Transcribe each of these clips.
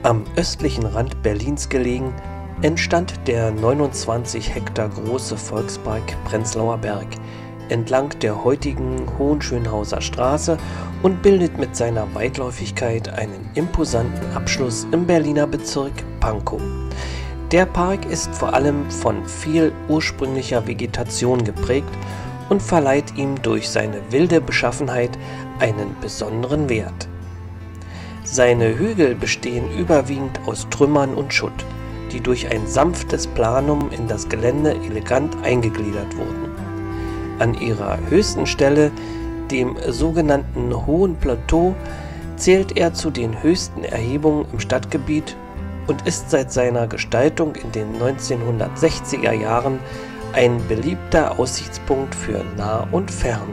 Am östlichen Rand Berlins gelegen, entstand der 29 Hektar große Volkspark Prenzlauer Berg entlang der heutigen Hohenschönhauser Straße und bildet mit seiner Weitläufigkeit einen imposanten Abschluss im Berliner Bezirk Pankow. Der Park ist vor allem von viel ursprünglicher Vegetation geprägt und verleiht ihm durch seine wilde Beschaffenheit einen besonderen Wert. Seine Hügel bestehen überwiegend aus Trümmern und Schutt, die durch ein sanftes Planum in das Gelände elegant eingegliedert wurden. An ihrer höchsten Stelle, dem sogenannten Hohen Plateau, zählt er zu den höchsten Erhebungen im Stadtgebiet und ist seit seiner Gestaltung in den 1960er Jahren ein beliebter Aussichtspunkt für nah und fern.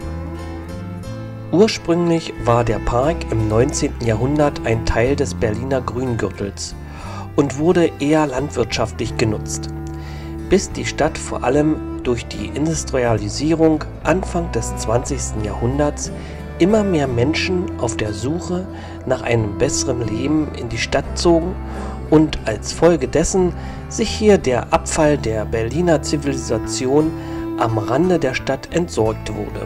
Ursprünglich war der Park im 19. Jahrhundert ein Teil des Berliner Grüngürtels und wurde eher landwirtschaftlich genutzt, bis die Stadt vor allem durch die Industrialisierung Anfang des 20. Jahrhunderts immer mehr Menschen auf der Suche nach einem besseren Leben in die Stadt zogen und als Folge dessen sich hier der Abfall der Berliner Zivilisation am Rande der Stadt entsorgt wurde.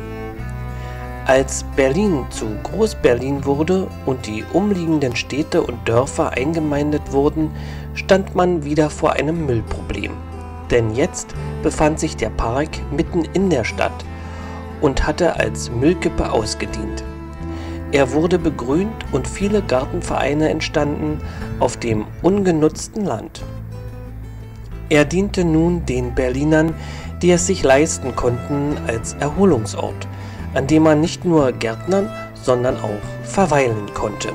Als Berlin zu Groß-Berlin wurde und die umliegenden Städte und Dörfer eingemeindet wurden, stand man wieder vor einem Müllproblem. Denn jetzt befand sich der Park mitten in der Stadt und hatte als Müllkippe ausgedient. Er wurde begrünt und viele Gartenvereine entstanden auf dem ungenutzten Land. Er diente nun den Berlinern, die es sich leisten konnten, als Erholungsort, an dem man nicht nur gärtnern, sondern auch verweilen konnte.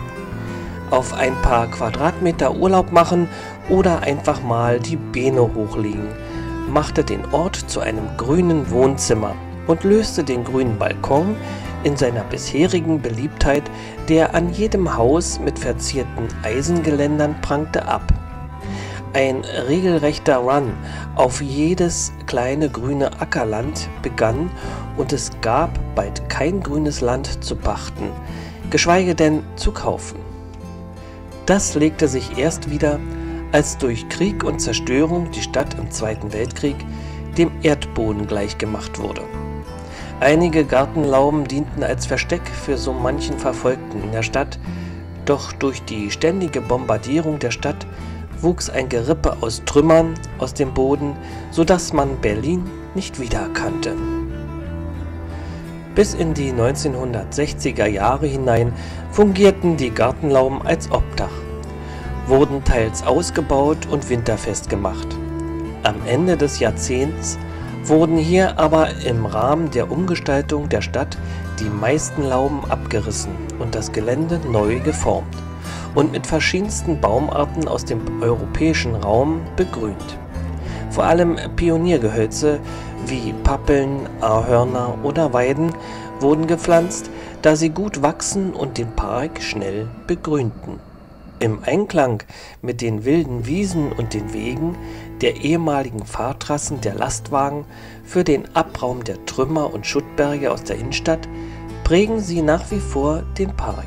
Auf ein paar Quadratmeter Urlaub machen oder einfach mal die Beine hochlegen, machte den Ort zu einem grünen Wohnzimmer und löste den grünen Balkon in seiner bisherigen Beliebtheit, der an jedem Haus mit verzierten Eisengeländern prangte, ab. Ein regelrechter Run auf jedes kleine grüne Ackerland begann und es gab bald kein grünes Land zu pachten, geschweige denn zu kaufen. Das legte sich erst wieder, als durch Krieg und Zerstörung die Stadt im Zweiten Weltkrieg dem Erdboden gleichgemacht wurde. Einige Gartenlauben dienten als Versteck für so manchen Verfolgten in der Stadt, doch durch die ständige Bombardierung der Stadt wuchs ein Gerippe aus Trümmern aus dem Boden, sodass man Berlin nicht wiedererkannte. Bis in die 1960er Jahre hinein fungierten die Gartenlauben als Obdach, wurden teils ausgebaut und winterfest gemacht. Am Ende des Jahrzehnts wurden hier aber im Rahmen der Umgestaltung der Stadt die meisten Lauben abgerissen und das Gelände neu geformt und mit verschiedensten Baumarten aus dem europäischen Raum begrünt. Vor allem Pioniergehölze wie Pappeln, Ahorner oder Weiden wurden gepflanzt, da sie gut wachsen und den Park schnell begrünten. Im Einklang mit den wilden Wiesen und den Wegen der ehemaligen Fahrtrassen der Lastwagen für den Abraum der Trümmer und Schuttberge aus der Innenstadt prägen sie nach wie vor den Park.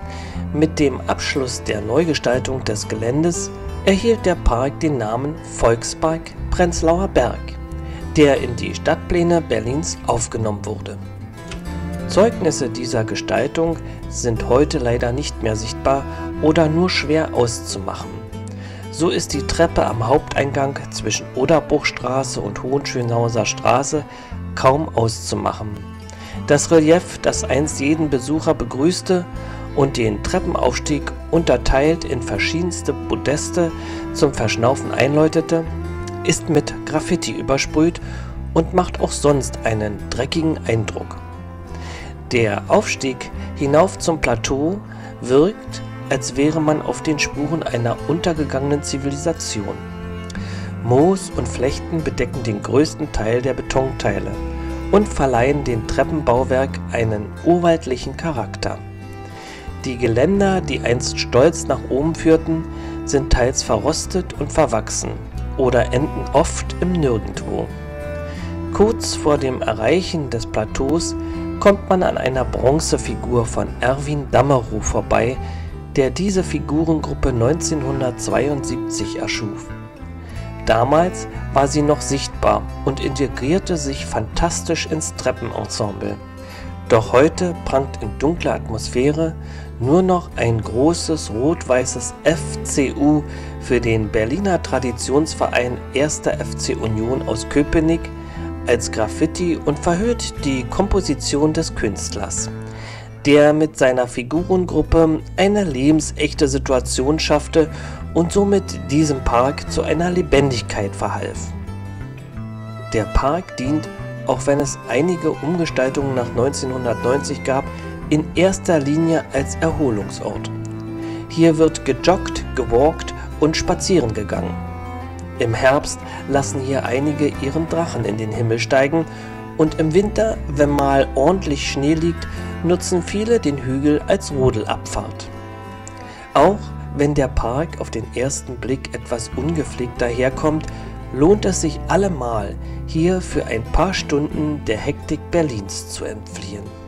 Mit dem Abschluss der Neugestaltung des Geländes erhielt der Park den Namen Volkspark Prenzlauer Berg, der in die Stadtpläne Berlins aufgenommen wurde. Zeugnisse dieser Gestaltung sind heute leider nicht mehr sichtbar oder nur schwer auszumachen. So ist die Treppe am Haupteingang zwischen Oderbruchstraße und Hohenschönhauser Straße kaum auszumachen. Das Relief, das einst jeden Besucher begrüßte und den Treppenaufstieg unterteilt in verschiedenste Podeste zum Verschnaufen einläutete, ist mit Graffiti übersprüht und macht auch sonst einen dreckigen Eindruck. Der Aufstieg hinauf zum Plateau wirkt, als wäre man auf den Spuren einer untergegangenen Zivilisation. Moos und Flechten bedecken den größten Teil der Betonteile und verleihen dem Treppenbauwerk einen urwaldlichen Charakter. Die Geländer, die einst stolz nach oben führten, sind teils verrostet und verwachsen oder enden oft im Nirgendwo. Kurz vor dem Erreichen des Plateaus kommt man an einer Bronzefigur von Erwin Damerow vorbei, der diese Figurengruppe 1972 erschuf. Damals war sie noch sichtbar und integrierte sich fantastisch ins Treppenensemble. Doch heute prangt in dunkler Atmosphäre nur noch ein großes rot-weißes FCU für den Berliner Traditionsverein 1. FC Union aus Köpenick als Graffiti und verhüllt die Komposition des Künstlers, der mit seiner Figurengruppe eine lebensechte Situation schaffte und somit diesem Park zu einer Lebendigkeit verhalf. Der Park dient, auch wenn es einige Umgestaltungen nach 1990 gab, in erster Linie als Erholungsort. Hier wird gejoggt, gewalkt und spazieren gegangen. Im Herbst lassen hier einige ihren Drachen in den Himmel steigen und im Winter, wenn mal ordentlich Schnee liegt, nutzen viele den Hügel als Rodelabfahrt. Auch wenn der Park auf den ersten Blick etwas ungepflegt daherkommt, lohnt es sich allemal, hier für ein paar Stunden der Hektik Berlins zu entfliehen.